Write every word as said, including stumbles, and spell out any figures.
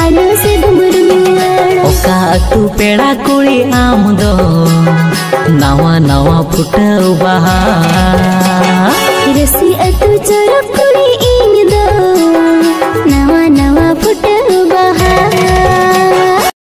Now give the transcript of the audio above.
आलो से दुमरुआ ओका अतु पेड़ा कुड़ी आम दो नवा नवा फुटाव बहा रसी अतु चोरक कुड़ी इन दो नवा नवा फुटाव